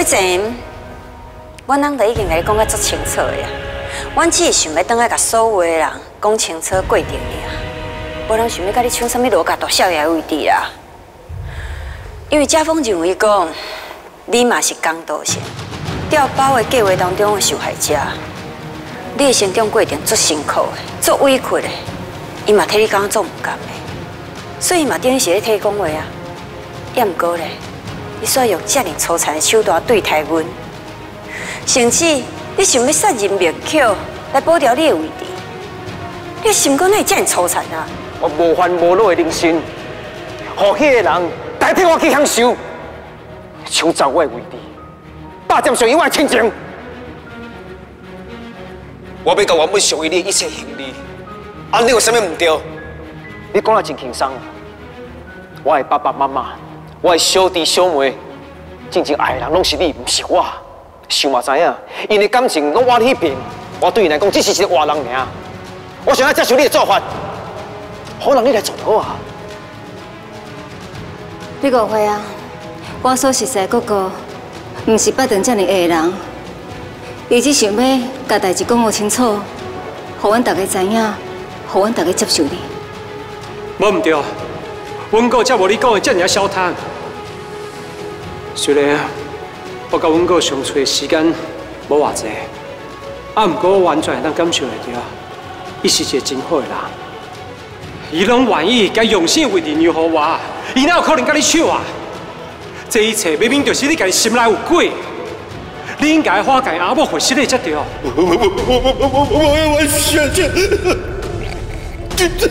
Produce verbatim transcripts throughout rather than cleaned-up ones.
要钱，阮翁都已经甲你讲甲足清楚的啊。阮只是想要倒来甲所有的人讲清楚过程尔，无人想要甲你抢什么罗家大少爷的位置啦。因为家风认为讲，你嘛是江道县调包的计划当中的受害者，你的成长过程足辛苦的，足委屈的，伊嘛替你感做唔甘的，所以嘛等于是咧替你讲话啊。也毋过咧，你煞用遮尔粗残的手段对待阮，甚至你想要杀人灭口来保住你的位置，你的心肝哪会遮尔粗残啊？ 我无烦无恼的人生，互迄个人代替我去享受，抢走我的位置，霸占属于我的亲情。我要甲原本属于你的一切行李，啊，你有啥物唔对？你讲得真轻松。我的爸爸妈妈，我的小弟小妹，真正爱的人拢是你，唔是我。想嘛知影，因的感情拢我迄边，我对伊来讲只是一个活人尔。我想要接受你的做法，好让你来做好啊。 你误会啊！我所熟悉的哥哥，唔是巴顿这样的人，伊只想要把代志讲好清楚，互阮大家知影，互阮大家接受你。 无唔对，阮哥才无你讲的这尔小摊。虽然我甲阮哥相处的时间无偌济，啊，毋过我完全会当感受会到，伊是一个真好的人。伊拢愿意甲用心为你让予我，伊哪有可能甲你抢啊？这一切明明就是你家己心内有鬼，你应该化解阿母回心的才对。我我我我我我我我学这这这。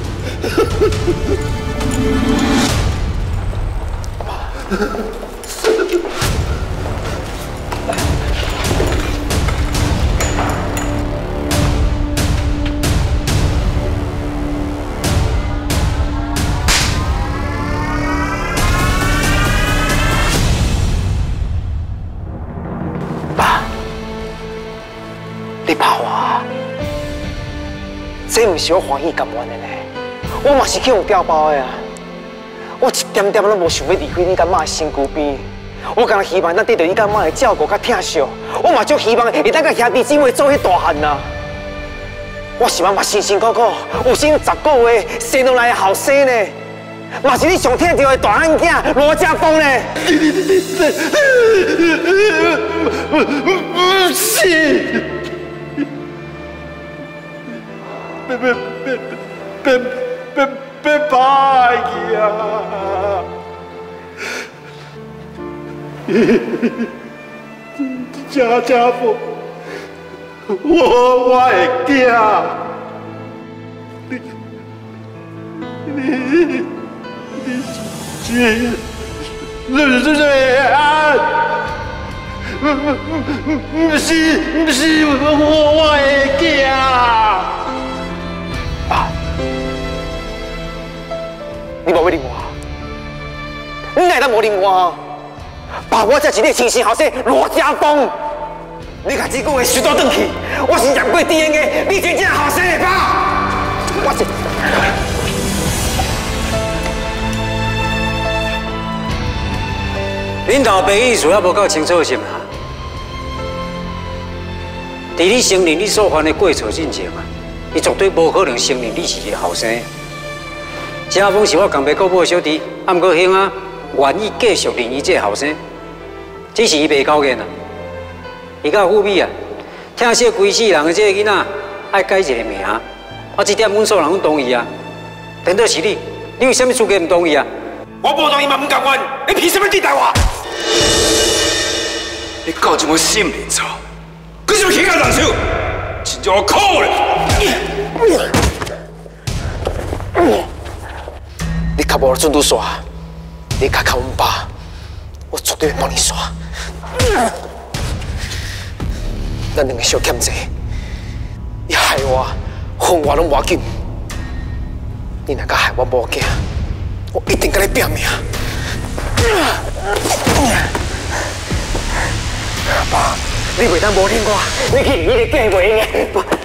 你怕我？这唔是我欢喜甘愿的呢，我嘛是去用调包的啊！我一点点拢无想要离开你干妈的身躯边，我敢若希望咱得到你干妈的照顾甲疼惜，我嘛足希望会当甲兄弟姊妹做迄大汉呐！我是嘛嘛辛辛苦苦有生十个月生落来的后生呢，嘛是你上疼着的大汉囝罗家峰呢！不是。别别别别别别怕呀！家家父，我我的囝，你你你是是是是啊！不不不是不是我我的囝。爸，你无要认我，你哪能无认我？爸，我才是你亲生后生罗家峰，你甲这句话收倒转去，我是染过 D N A， 你真正后生的爸，我是。 恁老爸意思还无够清楚是嘛？在你承认你所犯的过错之前啊。伊绝对无可能承认你是一个后生。家峰是我同爸姑母的小弟，啊，毋过兄啊愿意继续认伊这个后生，只是伊袂高见啊。伊较富美啊，听说规世人的这个囡仔爱改一个名，啊，这点阮所有人拢同意啊。难道是你？你为什么资格唔同意啊？ 我无同意嘛，唔甘愿，你凭什么对待我？ 你搞这么心灵操，可是轻啊人手，真叫我苦嘞！ 你卡无准拄煞，你卡靠阮爸，我绝对会帮你煞。咱两个小欠债，你害我，恨我拢无要紧。你若敢害我某囝，我一定跟你拼命。爸，你袂当无听我，你去你的计袂用的。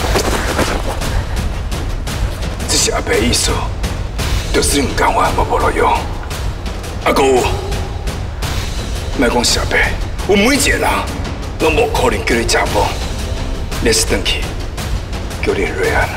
这是阿伯意思，就是你唔甘愿，无无路用。阿哥，莫讲是阿伯， 有每一个人拢无可能叫你食饱，你是转去叫你瑞安啊。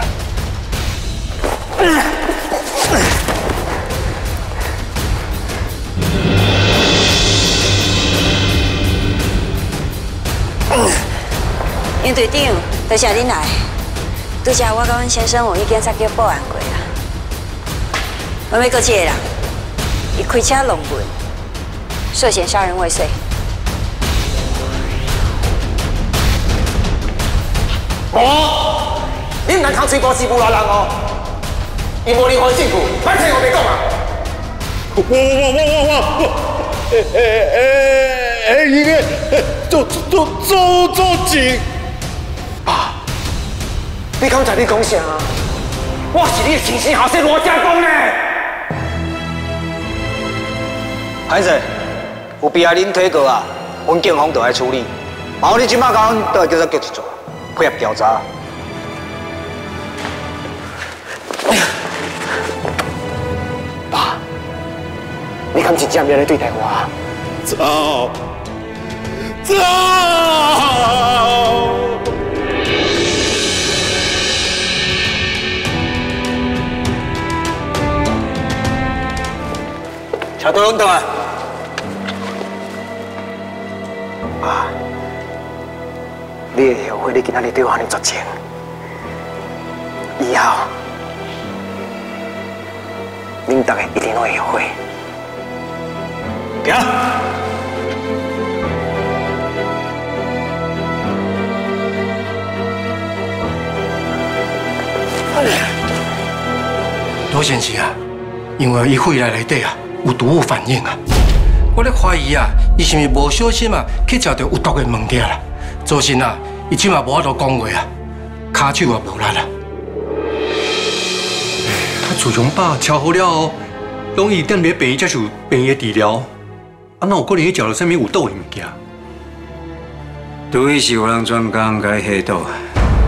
杨队长，多谢恁来。拄则我甲阮先生有去警察局报案过啦。我要搁一个人，伊开车弄门，涉嫌杀人未遂。 哦，你唔通靠嘴巴欺负人哦！伊无任何证据，反正我袂讲啊！ 我我我我我，诶诶诶诶，伊个做做做做警。 爸，你刚才你讲啥？我是你的亲生后生罗家公呢。 歹势，有必要恁推告啊，阮警方就来处理。然后你即马甲阮倒来警察局一做，配合调查。 爸，你敢真正要来对待我？ 走，走！ 车倒拢倒啊！ 爸，你会后悔你今仔日对我安尼绝情。以后，恁大家一定拢会后悔。 行。 罗先生啊，因为伊肺内内底啊。 有毒物反应啊！我咧怀疑啊，伊是毋是无小心啊，去食到有毒的物件啦？造成啊，伊即嘛无法度讲话啊，骹手也无力啦。 啊，自从爸调好了后，拢伊踮咧病接受病的治疗，啊，哪有可能去食到啥物有毒的物件？ 除非是有人专工甲伊下毒啊！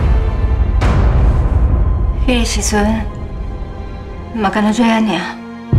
迄个时阵，嘛干那瑞安尔。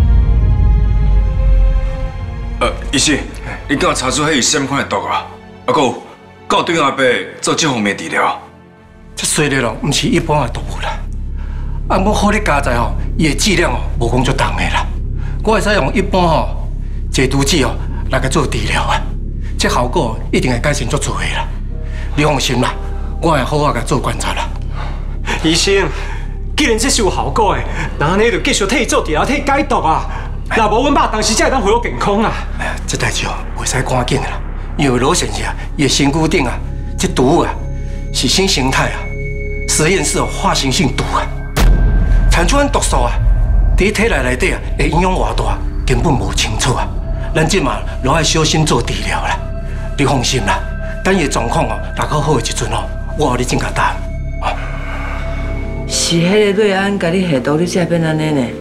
呃，医生，你敢有查出迄是什么款的毒啊？啊，还有，到对阿伯做这方面治疗？ 这衰的咯，唔是一般的毒物啦。啊，我好你加在吼，伊的剂量哦，无讲足重的啦。我会使用一般吼解毒剂哦来甲做治疗啊，这效果一定会改善足多的啦。你放心啦，我会好好甲做观察啦。 医生，既然这是有效果的，那安尼就继续替伊做治疗，替伊解毒啊。 若无，阮爸当时才会当恢复健康啊！ 哎呀，这代志哦，袂使赶紧的啦，因为罗先生伊的身躯顶啊，这毒物啊是新形态啊，实验室有化学性毒啊，产出咱毒素啊，伫体内内底啊，会影响偌大，根本无清楚啊。咱即马拢爱小心做治疗啦，你放心啦，等伊的状况哦，若好好的一阵哦，我互你尽甲答案。哦， 是迄个瑞安甲你下毒，你才变安尼呢？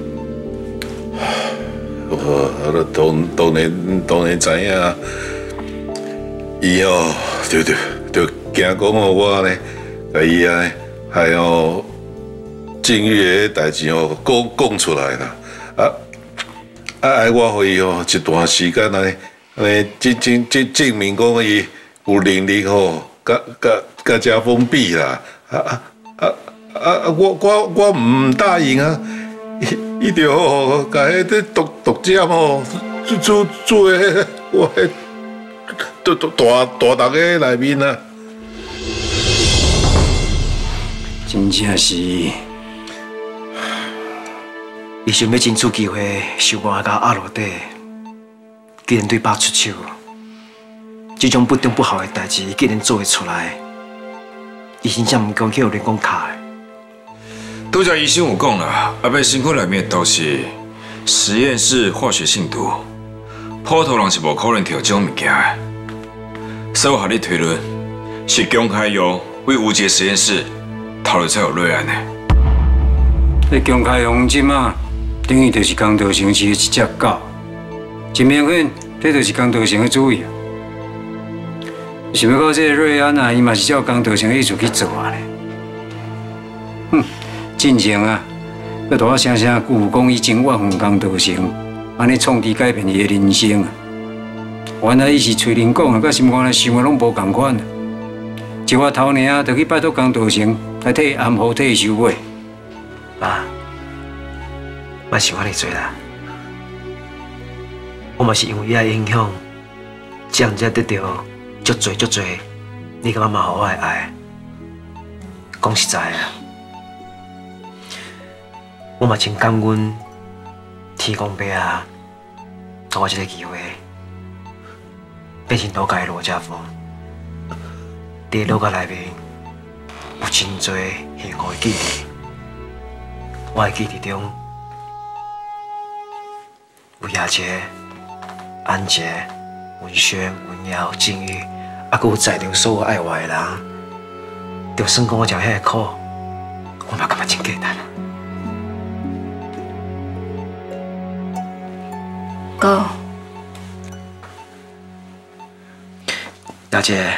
我当当然当然知影啊，伊哦，就就就惊讲哦，我呢，甲伊啊，还哦，境遇的代志哦，讲讲出来啦，啊啊，爱我互伊哦，一段时间安尼，安尼证证证证明讲伊有能力吼，甲甲甲遮封闭啦，啊啊啊啊！我我我唔答应啊！ 伊着吼，甲迄个毒毒针吼，做做诶，我迄大大大大个内面啊， 真正是，伊想要争取机会收我甲压落底，既然对爸出手，这种不中不好的代志，既然做会出来，伊真正毋讲去互人讲卡的。 拄则医生有讲啦，阿伯身躯内面的毒是实验室化学性毒，普通人是无可能摕这种物件的。所以我合你推论，是公开用为吴杰实验室偷了才有瑞安的。 你公开用即马等于就是江道成市的一只狗，真明显，这就是江道成的主意。想要到这个瑞安啊，伊嘛是照江道成的意思去做啊咧。哼！ 进前啊，要大声声鼓讲伊真怨恨江道成，安尼创治改变伊的人生啊！ 原来伊是嘴灵讲的，甲心肝内想的拢无共款。一我头年啊，就去拜托江道成来替安好替伊收尾。 爸，莫想安尼多啦。我嘛是因为伊的影响，这样才得到足多足多你甲妈妈互我的爱。讲实在啊，我嘛真感恩天公伯啊，给我这个机会，变成罗家的罗家峰。在罗家内面有真多幸福的记忆，我的记忆中有雅洁、安杰、文轩、文瑶、静玉，啊，佮有在场所有爱我的人。就算讲我吃遐个苦，我嘛感觉真简单。 哥， 大姐，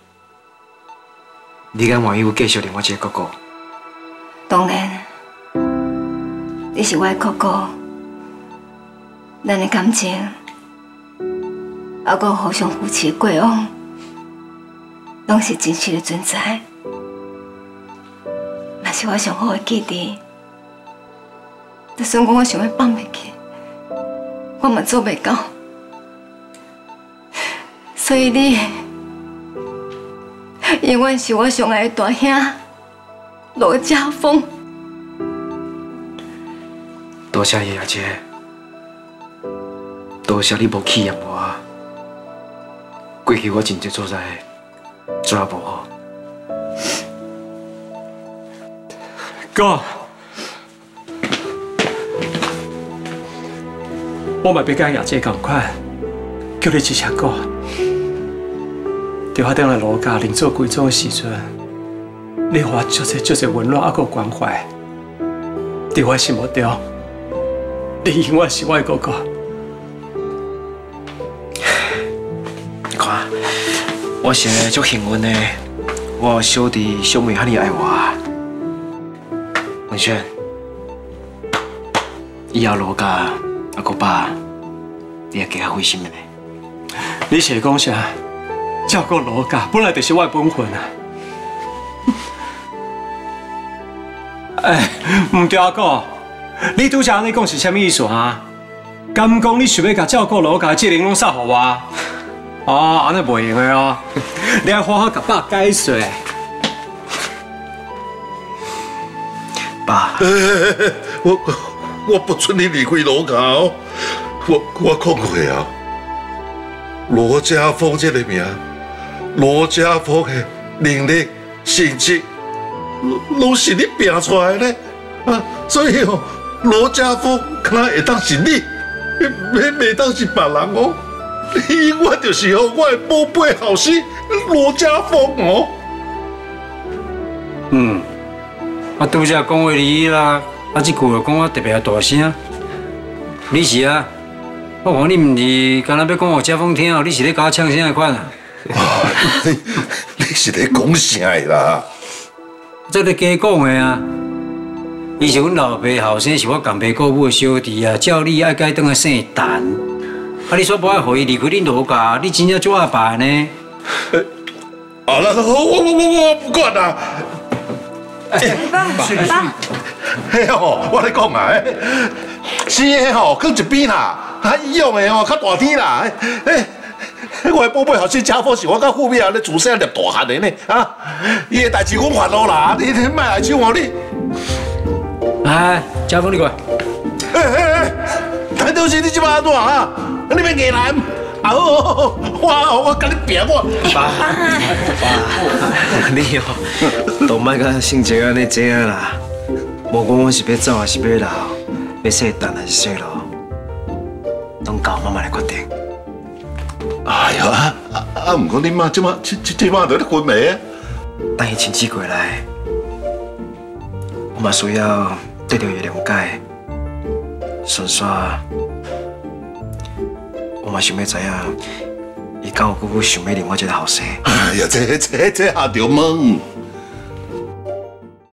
你敢愿意继续另我一个哥哥？ 当然，你是我的哥哥，咱的感情，还有互相扶持的过往，拢是真实的存在。那是我上好的记忆。就算讲我想要放袂记，我嘛做袂到。所以你永远是我上爱的大兄罗家峰。 多谢你，阿姐，多谢你无弃养我。过去我真侪做在做啊无好。 哥，我嘛要甲亚姐同款，叫你一声哥。伫我顶来罗家另做规种的时阵，你互我足侪足侪温暖，还佫关怀。伫我心目中，你永远是我的哥哥。 你看，我现在足幸运的，我小弟小妹遐尼爱我。文轩，以后罗家阿个爸，你也加较费心的呢。 你是讲啥？照顾罗家本来就是我的本分啊！哎，唔对啊哥，你拄则安尼讲是啥物意思啊？敢讲你想要甲照顾罗家的责任拢撒互我？哦，安尼袂用的哦，你要好好甲爸解释。 爸， 我我不准你离开罗家哦！我我讲过啊，罗家峰这个名，罗家峰的能力、成绩，拢是你拼出来的啊！所以哦，罗家峰可能会当是你，袂袂当是别人哦。你永远就是哦，我的宝贝后生罗家峰哦。 嗯。啊，拄则讲话你啦，啊，这句话讲啊特别大声。你是啊，我看你唔是干那要讲互家峰听哦，你是咧甲我呛声的款啊？ 你你是咧讲啥的啦？ 这咧假讲的啊！伊是阮老爸后生，是我同爸姑母的小弟啊，照理爱该当来姓陈。啊，你说无爱互伊离开恁罗家，你真正做阿爸呢？ 好了，我我我我不管啦。 爸，爸， 嘿吼，我咧讲啊，生的吼，搁一边啦，啊，养的吼，较大天啦，哎，我的宝贝后生家父是我甲富美啊咧自细粒大汉的呢，啊，伊的代志阮烦恼啦，你你莫来抢我你。 哎，家峰你过来。 哎哎哎，谭德兴，你即摆安怎啊？你要硬男？啊好，我我甲你拼我。 爸，爸，你哦，都莫甲性情安尼这样啦。无管我是要走还是要留，要细等还是细路，拢交妈妈来决定。 哎呀，啊啊啊！唔过你妈即马即即即马在咧昏迷啊。 等伊亲戚过来，我嘛需要得到伊谅解。顺续，我嘛想要知影，伊敢有久久想要另外一个后生。 哎呀，这这这下着问。